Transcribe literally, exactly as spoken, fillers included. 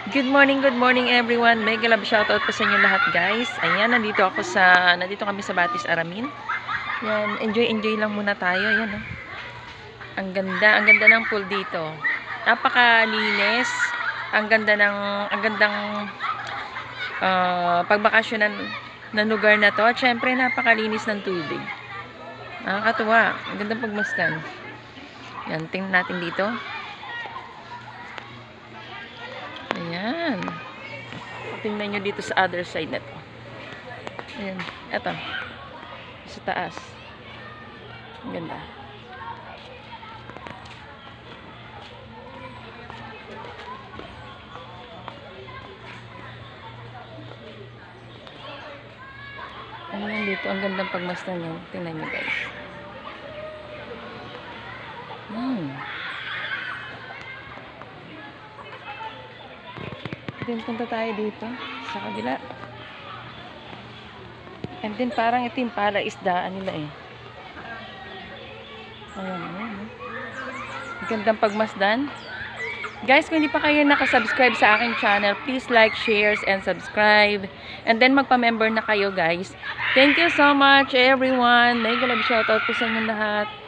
Good morning, good morning everyone. Mega love shoutout po sa inyo lahat, guys. Ayan, nandito ako sa nandito kami sa Batis Aramin. Yan, enjoy enjoy lang muna tayo. Ayan, oh. Ang ganda, ang ganda ng pool dito. Napakalinis. Ang ganda ng ang gandang uh, pagbakasyonan ng lugar na to. At syempre, napakalinis ng tubig. Nakakatuwa. Ang gandang pagmasdan. Yan, tingnan natin dito. Ayan. Tingnan nyo dito sa other side na to. Ayan. Eto. Sa taas. Ang ganda. Ayan dito. Ang gandang pagmasdan nyo. Tingnan nyo, guys. Hmm. Then, punta tayo dito sa kabila. And then, parang ito yung pala isdaan nila eh. Ayan, ayan. Gandang pagmasdan. Guys, kung hindi pa kayo nakasubscribe sa aking channel, please like, shares, and subscribe. And then, magpa-member na kayo, guys. Thank you so much, everyone. Mega love shoutout po sa inyo lahat.